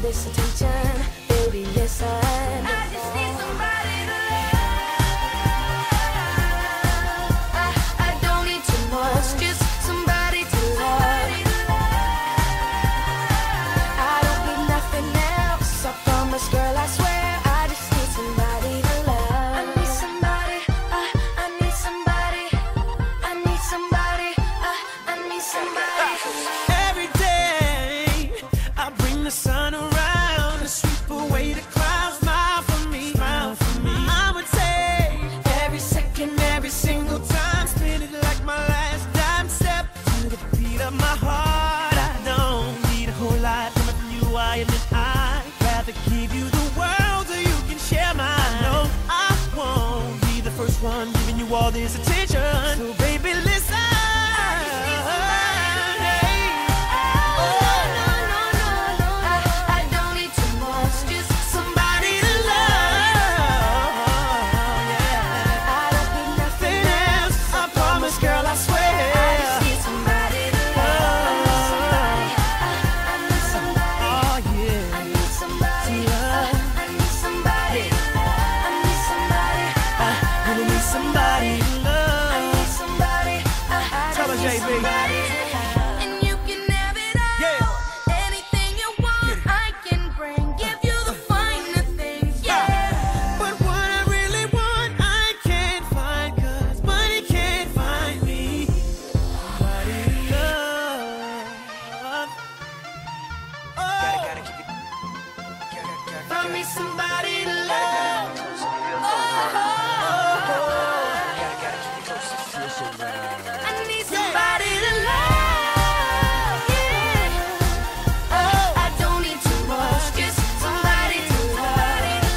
this attention, baby, listen. I just need somebody to love. I don't need too much, just somebody to love. I don't need nothing else, I promise, girl, I swear. I just need somebody to love. I need somebody, I need somebody, I need somebody, I need somebody. Every day I bring the sun around to sweep away the clouds. Smile for me, smile for me. I'ma take every second, every single time, spend it like my last dime. Step to the beat of my heart. I don't need a whole lot coming from you. I admit I'd rather give you the world so you can share mine. No, I won't be the first one giving you all this attention. So baby, listen. And you can have it all. Anything you want, I can bring. Give you the finer things, yeah. But what I really want, I can't find, 'cause money can't find me. Somebody to love. Gotta keep it. Find me somebody to love. Gotta keep it close. It feels so right. I need somebody to love, yeah. I don't need too much, just somebody to love.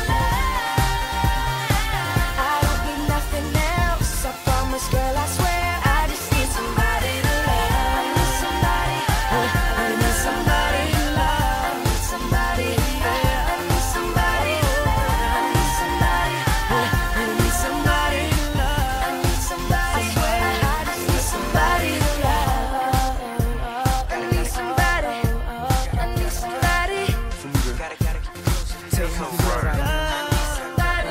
I don't need nothing else, I promise, girl, I swear. I just need somebody to love. I need somebody, I need somebody to love. I need somebody, I need somebody, I need somebody, I need somebody to love. I need somebody, I swear. I just need somebody to love. I need somebody, I need somebody. Gotta keep it close. It feels so right. Somebody,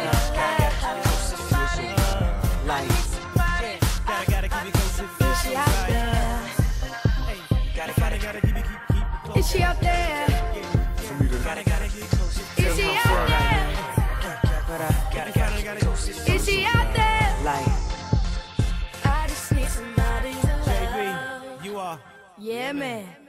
Like, Gotta keep it close. It feels so right. gotta keep it. is she out there? Gotta keep it close. It Is feels she so out right. there? But gotta keep it close. It Is feels she out there? like. I just need somebody to love. JB, you are. Yeah, man.